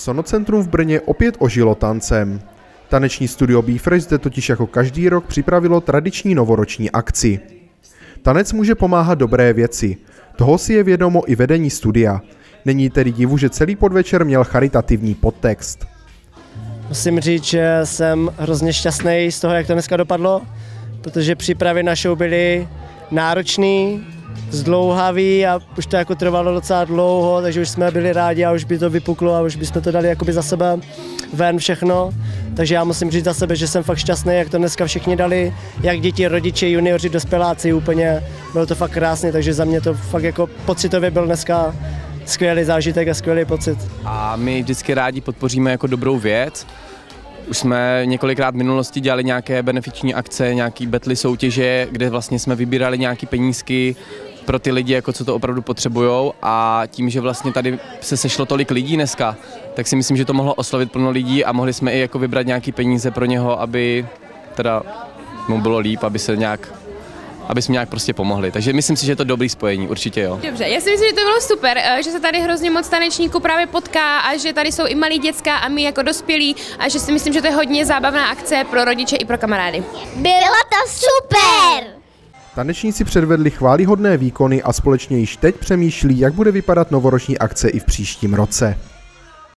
Sonocentrum v Brně opět ožilo tancem. Taneční studio BeFresh zde totiž jako každý rok připravilo tradiční novoroční akci. Tanec může pomáhat dobré věci. Toho si je vědomo i vedení studia. Není tedy divu, že celý podvečer měl charitativní podtext. Musím říct, že jsem hrozně šťastný z toho, jak to dneska dopadlo, protože přípravy na show byly náročný, zdlouhavý a už to jako trvalo docela dlouho, takže už jsme byli rádi a už by to vypuklo a už bychom to dali jakoby za sebe ven všechno. Takže já musím říct za sebe, že jsem fakt šťastný, jak to dneska všichni dali, jak děti, rodiče, junioři, dospěláci, úplně bylo to fakt krásné, takže za mě to fakt jako pocitově byl dneska skvělý zážitek a skvělý pocit. A my vždycky rádi podpoříme jako dobrou věc. Už jsme několikrát v minulosti dělali nějaké benefiční akce, nějaké battle soutěže, kde vlastně jsme vybírali nějaké penízky pro ty lidi, jako co to opravdu potřebujou, a tím, že vlastně tady se sešlo tolik lidí dneska, tak si myslím, že to mohlo oslovit plno lidí a mohli jsme i jako vybrat nějaké peníze pro něho, aby teda mu bylo líp, aby jsme nějak prostě pomohli. Takže myslím si, že je to dobrý spojení, určitě jo. Dobře, já si myslím, že to bylo super, že se tady hrozně moc tanečníků právě potká a že tady jsou i malí děcka a my jako dospělí a že si myslím, že to je hodně zábavná akce pro rodiče i pro kamarády. Bylo to super! Tanečníci předvedli chvályhodné výkony a společně již teď přemýšlí, jak bude vypadat novoroční akce i v příštím roce.